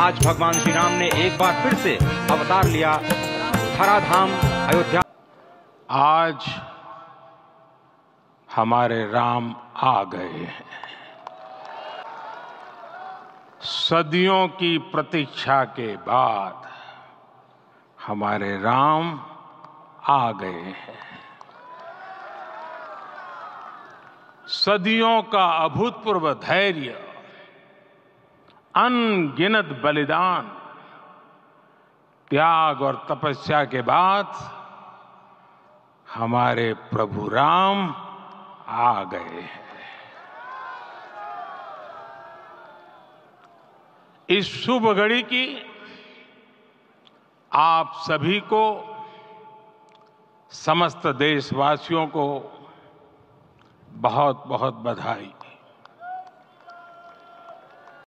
आज भगवान श्री राम ने एक बार फिर से अवतार लिया धराधाम अयोध्या। आज हमारे राम आ गए हैं। सदियों की प्रतीक्षा के बाद हमारे राम आ गए हैं। सदियों का अभूतपूर्व धैर्य, अनगिनत बलिदान, त्याग और तपस्या के बाद हमारे प्रभु राम आ गए हैं। इस शुभ घड़ी की आप सभी को, समस्त देशवासियों को बहुत बहुत बधाई।